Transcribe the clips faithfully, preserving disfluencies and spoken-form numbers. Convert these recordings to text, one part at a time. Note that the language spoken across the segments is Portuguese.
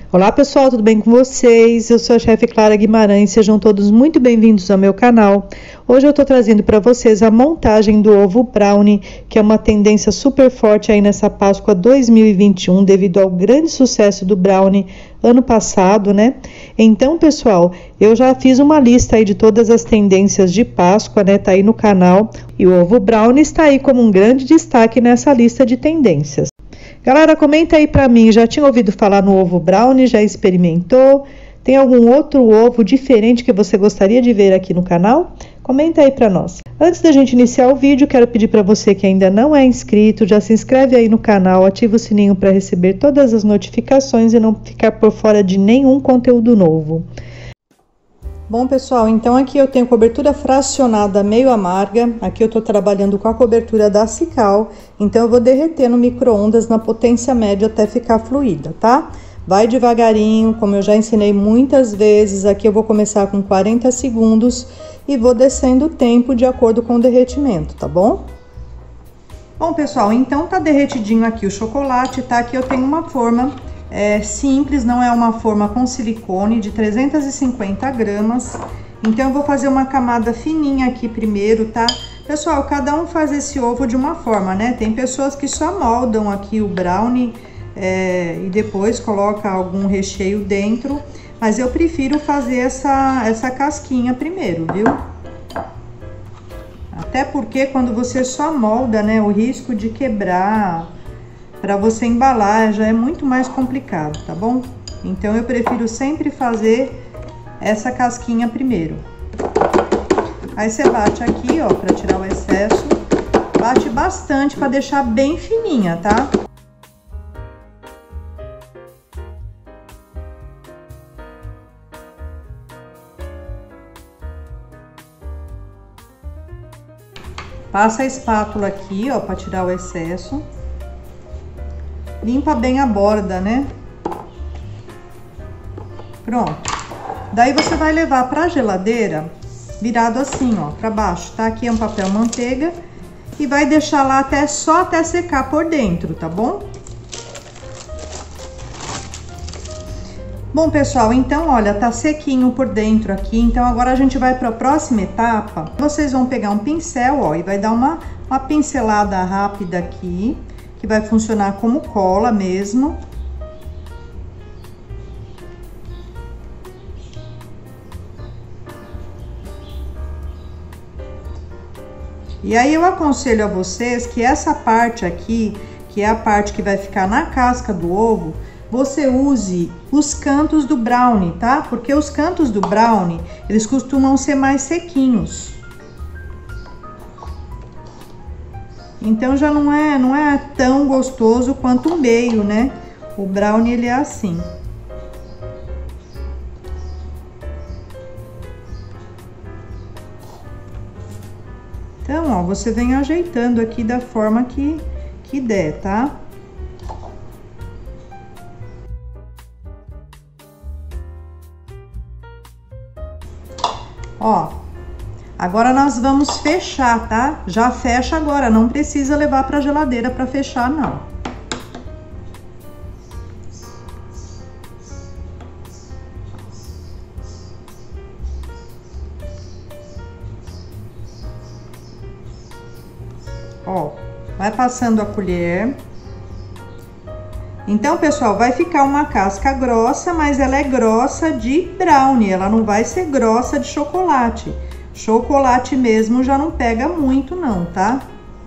Olá pessoal, tudo bem com vocês? Eu sou a chefe Clara Guimarães, sejam todos muito bem-vindos ao meu canal. Hoje eu tô trazendo para vocês a montagem do ovo brownie, que é uma tendência super forte aí nessa Páscoa dois mil e vinte e um, devido ao grande sucesso do brownie ano passado, né? Então, pessoal, eu já fiz uma lista aí de todas as tendências de Páscoa, né? Tá aí no canal, e o ovo brownie está aí como um grande destaque nessa lista de tendências. Galera, comenta aí pra mim, já tinha ouvido falar no ovo brownie? Já experimentou? Tem algum outro ovo diferente que você gostaria de ver aqui no canal? Comenta aí pra nós. Antes da gente iniciar o vídeo, quero pedir para você que ainda não é inscrito, já se inscreve aí no canal, ativa o sininho para receber todas as notificações e não ficar por fora de nenhum conteúdo novo. Bom, pessoal, então aqui eu tenho cobertura fracionada meio amarga. Aqui eu tô trabalhando com a cobertura da Cical, então eu vou derreter no micro-ondas na potência média até ficar fluida, tá? Vai devagarinho, como eu já ensinei muitas vezes. Aqui eu vou começar com quarenta segundos e vou descendo o tempo de acordo com o derretimento, tá bom? Bom, pessoal, então tá derretidinho aqui o chocolate, tá? Aqui eu tenho uma forma É simples, não é uma forma com silicone, de trezentos e cinquenta gramas. Então eu vou fazer uma camada fininha aqui primeiro, tá? Pessoal, cada um faz esse ovo de uma forma, né? Tem pessoas que só moldam aqui o brownie é, e depois coloca algum recheio dentro, mas eu prefiro fazer essa, essa casquinha primeiro, viu? Até porque quando você só molda, né, o risco de quebrar para você embalar já é muito mais complicado, tá bom? Então eu prefiro sempre fazer essa casquinha primeiro. Aí você bate aqui, ó, para tirar o excesso. Bate bastante para deixar bem fininha, tá? Passa a espátula aqui, ó, para tirar o excesso. Limpa bem a borda, né? Pronto. Daí você vai levar pra geladeira virado assim, ó, pra baixo, tá? Aqui é um papel manteiga e vai deixar lá até só até secar por dentro, tá bom? Bom, pessoal, então, olha, tá sequinho por dentro aqui. Então, agora a gente vai pra próxima etapa. Vocês vão pegar um pincel, ó, e vai dar uma, uma pincelada rápida aqui, que vai funcionar como cola mesmo. E aí eu aconselho a vocês que essa parte aqui, que é a parte que vai ficar na casca do ovo, você use os cantos do brownie, tá? Porque os cantos do brownie, eles costumam ser mais sequinhos. Então já não é, não é tão gostoso quanto o meio, né? O brownie ele é assim. Então, ó, você vem ajeitando aqui da forma que, que der, tá? Ó. Agora nós vamos fechar, tá? Já fecha agora, não precisa levar pra geladeira pra fechar, não. Ó, vai passando a colher. Então, pessoal, vai ficar uma casca grossa, mas ela é grossa de brownie, ela não vai ser grossa de chocolate. Chocolate mesmo já não pega muito não, tá?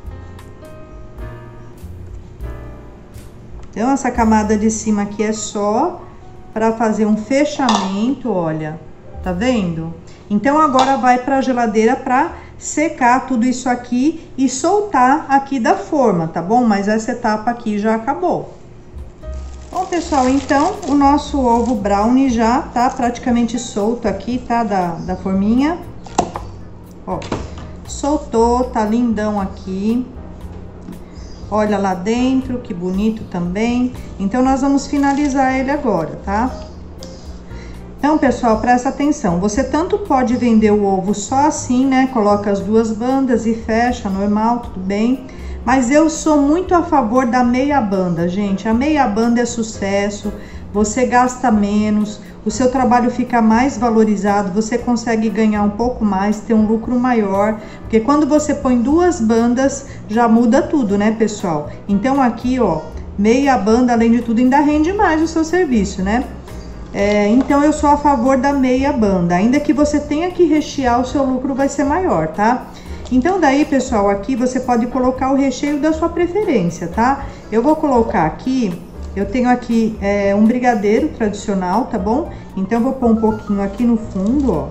Então, essa camada de cima aqui é só para fazer um fechamento, olha, tá vendo? Então, agora vai para a geladeira para secar tudo isso aqui e soltar aqui da forma, tá bom? Mas essa etapa aqui já acabou. Bom, pessoal, então, o nosso ovo brownie já tá praticamente solto aqui, tá? Da, da forminha. Ó, soltou, tá lindão aqui. Olha lá dentro, que bonito também. Então, nós vamos finalizar ele agora, tá? Então, pessoal, presta atenção. Você tanto pode vender o ovo só assim, né? Coloca as duas bandas e fecha, normal, tudo bem. Mas eu sou muito a favor da meia banda, gente. A meia banda é sucesso. você gasta menos, o seu trabalho fica mais valorizado, você consegue ganhar um pouco mais, ter um lucro maior, porque quando você põe duas bandas, já muda tudo, né, pessoal? Então aqui, ó, meia banda, além de tudo, ainda rende mais o seu serviço, né? É, então eu sou a favor da meia banda, ainda que você tenha que rechear, o seu lucro vai ser maior, tá? Então daí, pessoal, aqui você pode colocar o recheio da sua preferência, tá? Eu vou colocar aqui, eu tenho aqui é, um brigadeiro tradicional, tá bom? Então eu vou pôr um pouquinho aqui no fundo, ó.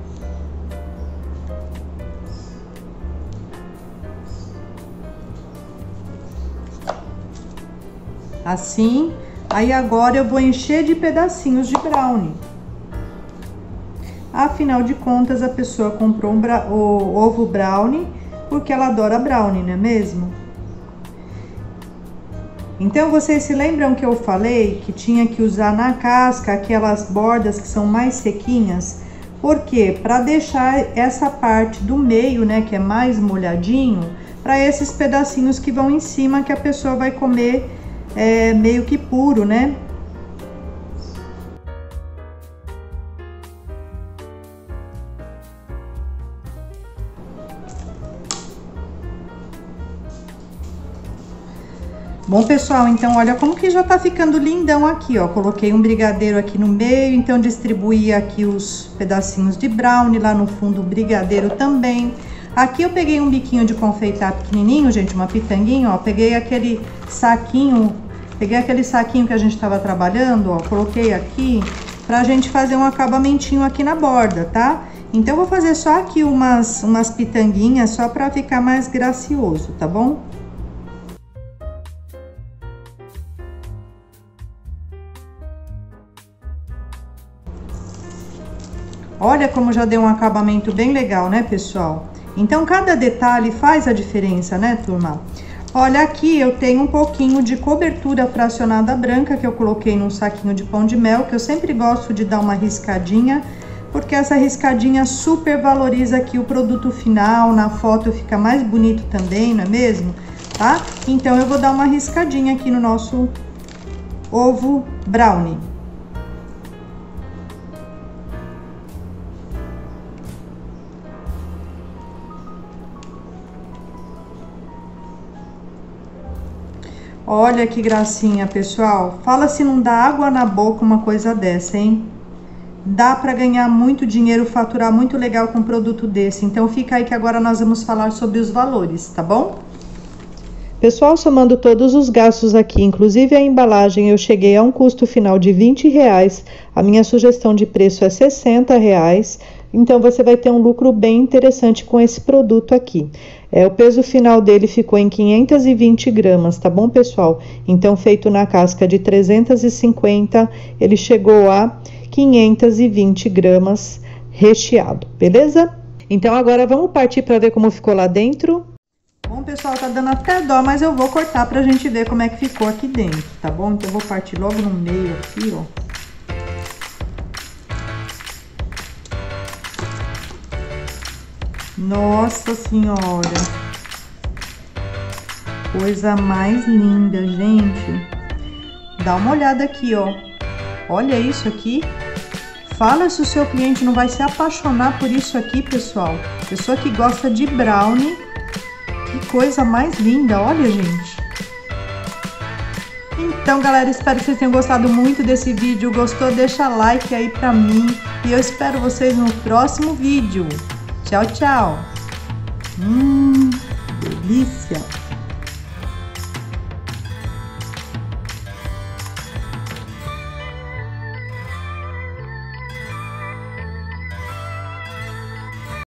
Assim, aí agora eu vou encher de pedacinhos de brownie. Afinal de contas, a pessoa comprou um o ovo brownie porque ela adora brownie, não é mesmo? Então, vocês se lembram que eu falei que tinha que usar na casca aquelas bordas que são mais sequinhas? Por quê? Para deixar essa parte do meio, né, que é mais molhadinho, para esses pedacinhos que vão em cima, que a pessoa vai comer é, meio que puro, né? Bom, pessoal, então olha como que já tá ficando lindão aqui, ó. Coloquei um brigadeiro aqui no meio, então distribuí aqui os pedacinhos de brownie, lá no fundo o brigadeiro também. Aqui eu peguei um biquinho de confeitar pequenininho, gente, uma pitanguinha, ó. Peguei aquele saquinho, peguei aquele saquinho que a gente tava trabalhando, ó. Coloquei aqui pra gente fazer um acabamentinho aqui na borda, tá? Então eu vou fazer só aqui umas, umas pitanguinhas, só pra ficar mais gracioso, tá bom? Olha como já deu um acabamento bem legal, né, pessoal? Então, cada detalhe faz a diferença, né, turma? Olha, aqui eu tenho um pouquinho de cobertura fracionada branca que eu coloquei num saquinho de pão de mel, que eu sempre gosto de dar uma riscadinha, porque essa riscadinha super valoriza aqui o produto final, na foto fica mais bonito também, não é mesmo? Tá? Então, eu vou dar uma riscadinha aqui no nosso ovo brownie. Olha que gracinha, pessoal. Fala se não dá água na boca uma coisa dessa, hein? Dá para ganhar muito dinheiro, faturar muito legal com um produto desse. Então fica aí que agora nós vamos falar sobre os valores, tá bom? Pessoal, somando todos os gastos aqui, inclusive a embalagem, eu cheguei a um custo final de vinte reais. A minha sugestão de preço é sessenta reais. Então, você vai ter um lucro bem interessante com esse produto aqui. É, o peso final dele ficou em quinhentas e vinte gramas, tá bom, pessoal? Então, feito na casca de trezentas e cinquenta, ele chegou a quinhentas e vinte gramas recheado, beleza? Então, agora vamos partir para ver como ficou lá dentro. Bom, pessoal, tá dando até dó, mas eu vou cortar pra gente ver como é que ficou aqui dentro, tá bom? Então, eu vou partir logo no meio aqui, ó. Nossa Senhora! Coisa mais linda, gente! Dá uma olhada aqui, ó. Olha isso aqui. Fala se o seu cliente não vai se apaixonar por isso aqui, pessoal. Pessoa que gosta de brownie. Que coisa mais linda, olha, gente. Então, galera, espero que vocês tenham gostado muito desse vídeo. Gostou? Deixa like aí pra mim. E eu espero vocês no próximo vídeo. Tchau, tchau. Hum, delícia.